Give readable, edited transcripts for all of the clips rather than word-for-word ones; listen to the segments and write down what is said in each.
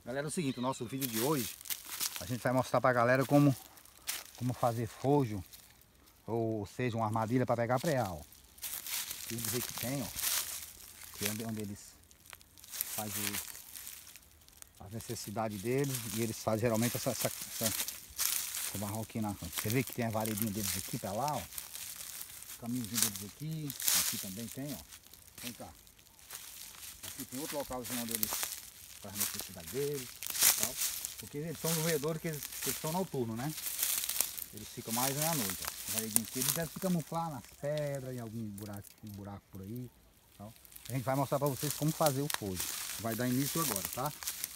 Galera, é o seguinte, o nosso vídeo de hoje, a gente vai mostrar pra galera como fazer fojo, ou seja, uma armadilha para pegar preá, ó. E dizer que tem, ó, que é onde eles fazem as necessidades deles, e eles fazem geralmente essa barro aqui na frente. Você vê que tem a varedinha deles aqui pra lá, ó. O caminhozinho deles aqui também tem, ó. Vem cá. Aqui tem outro localzinho onde eles fazem a necessidade deles e tal. Porque eles são roedores que eles são noturnos, né? Eles ficam mais à noite, ó. A varedinha aqui, eles devem se camuflar nas pedras, em algum buraco por aí. Tal. A gente vai mostrar pra vocês como fazer o fojo. Vai dar início agora, tá?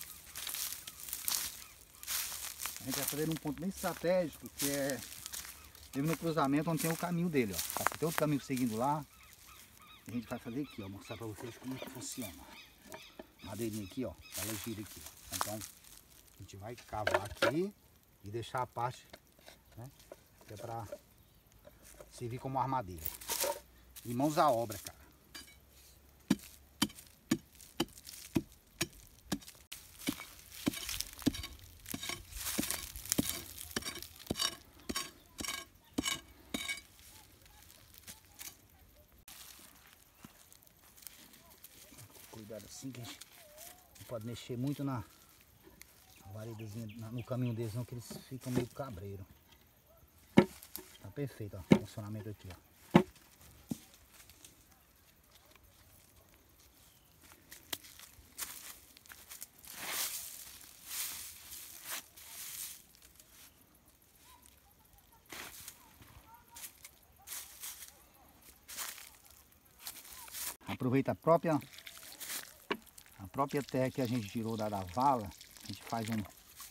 A gente vai fazer um ponto bem estratégico, que é mesmo no cruzamento onde tem o caminho dele, ó. Tá, tem outro caminho seguindo lá. A gente vai fazer aqui, ó, mostrar pra vocês como que funciona. Madeirinha aqui, ó, ela gira aqui, ó. Então, a gente vai cavar aqui e deixar a parte, né, que é pra servir como armadilha. E mãos à obra, cara. Cuidado assim que a gente não pode mexer muito na varedazinha, no caminho deles não, que eles ficam meio cabreiro. Tá perfeito, ó, o funcionamento aqui, ó. Aproveita a própria terra que a gente tirou da vala, a gente faz um...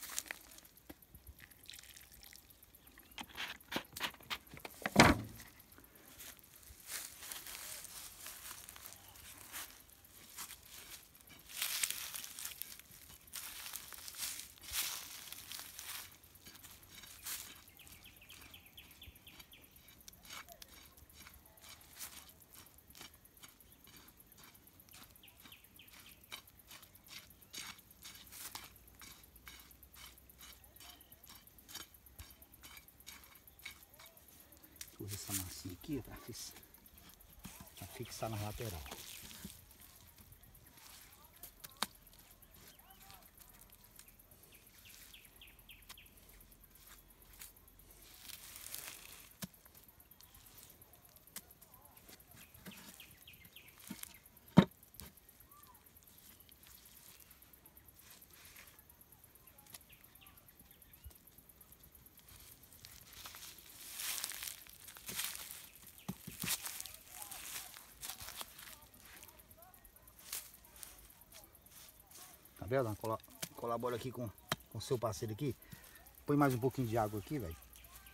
Usa essa massinha aqui para fixar na lateral. Tá vendo? Colabora aqui com o seu parceiro aqui. Põe mais um pouquinho de água aqui, velho.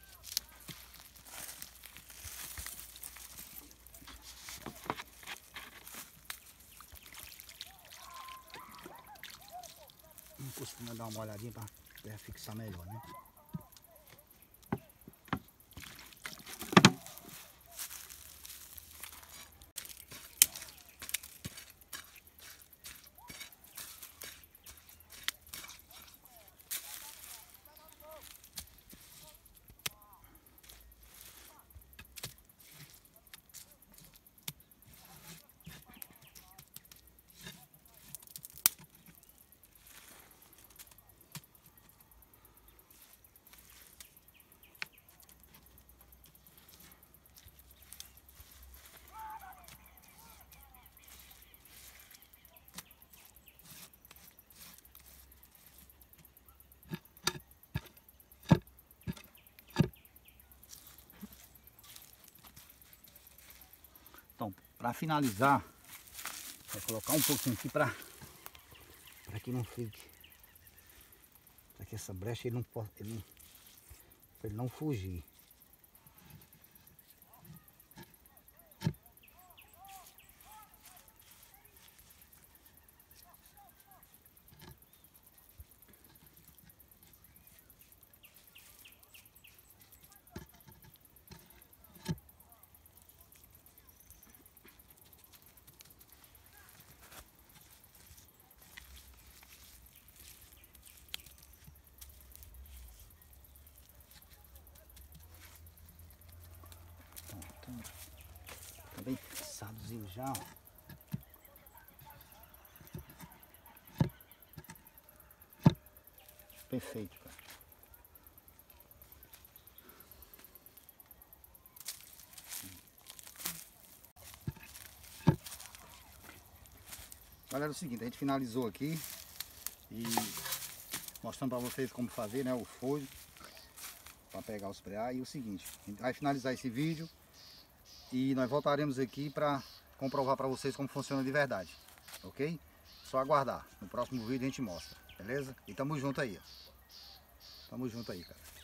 Costuma dar uma olhadinha para fixar melhor, né? Então, para finalizar, vou colocar um pouquinho aqui para que não fique, para que essa brecha ele não fugir. produziu já, ó. Perfeito, cara. Galera, é o seguinte, a gente finalizou aqui e mostrando para vocês como fazer, né, o fojo para pegar os preá. E o seguinte, a gente vai finalizar esse vídeo e nós voltaremos aqui para comprovar para vocês como funciona de verdade, ok? Só aguardar, no próximo vídeo a gente mostra, beleza? E tamo junto aí, ó. Tamo junto aí, cara.